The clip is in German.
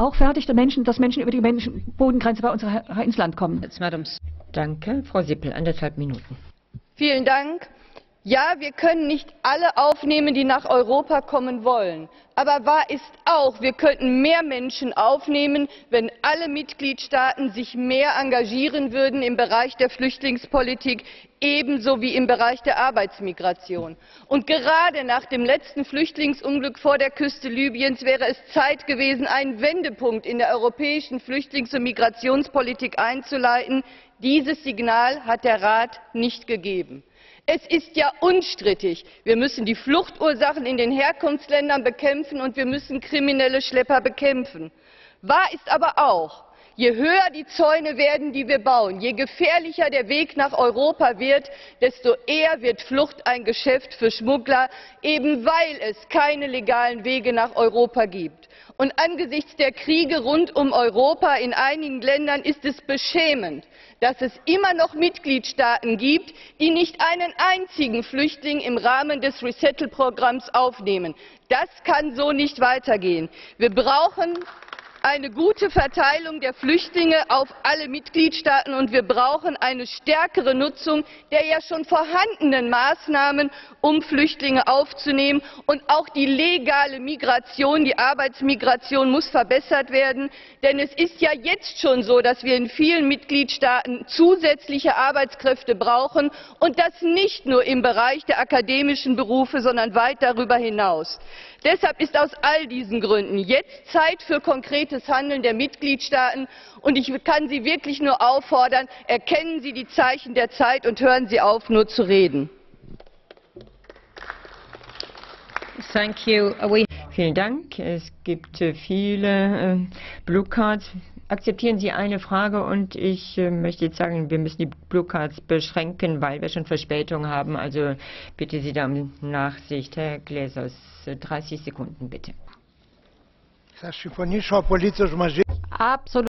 auch fertig, dass Menschen über die Bodengrenze bei uns ins Land kommen. Danke. Frau Sippel, 1,5 Minuten. Vielen Dank. Ja, wir können nicht alle aufnehmen, die nach Europa kommen wollen. Aber wahr ist auch, wir könnten mehr Menschen aufnehmen, wenn alle Mitgliedstaaten sich mehr engagieren würden im Bereich der Flüchtlingspolitik, ebenso wie im Bereich der Arbeitsmigration. Und gerade nach dem letzten Flüchtlingsunglück vor der Küste Libyens wäre es Zeit gewesen, einen Wendepunkt in der europäischen Flüchtlings- und Migrationspolitik einzuleiten. Dieses Signal hat der Rat nicht gegeben. Es ist ja unstrittig, wir müssen die Fluchtursachen in den Herkunftsländern bekämpfen und wir müssen kriminelle Schlepper bekämpfen. Wahr ist aber auch, je höher die Zäune werden, die wir bauen, je gefährlicher der Weg nach Europa wird, desto eher wird Flucht ein Geschäft für Schmuggler, eben weil es keine legalen Wege nach Europa gibt. Und angesichts der Kriege rund um Europa in einigen Ländern ist es beschämend, dass es immer noch Mitgliedstaaten gibt, die nicht einen einzigen Flüchtling im Rahmen des Resettle-Programms aufnehmen. Das kann so nicht weitergehen. Wir brauchen eine gute Verteilung der Flüchtlinge auf alle Mitgliedstaaten und wir brauchen eine stärkere Nutzung der ja schon vorhandenen Maßnahmen, um Flüchtlinge aufzunehmen. Und auch die legale Migration, die Arbeitsmigration muss verbessert werden. Denn es ist ja jetzt schon so, dass wir in vielen Mitgliedstaaten zusätzliche Arbeitskräfte brauchen und das nicht nur im Bereich der akademischen Berufe, sondern weit darüber hinaus. Deshalb ist aus all diesen Gründen jetzt Zeit für konkretes Handeln der Mitgliedstaaten. Und ich kann Sie wirklich nur auffordern, erkennen Sie die Zeichen der Zeit und hören Sie auf, nur zu reden. Thank you. Vielen Dank. Es gibt viele Blue Cards. Akzeptieren Sie eine Frage und ich möchte jetzt sagen, wir müssen die Blue Cards beschränken, weil wir schon Verspätung haben. Also bitte Sie da um Nachsicht. Herr Glezos, 30 Sekunden bitte. Absolut.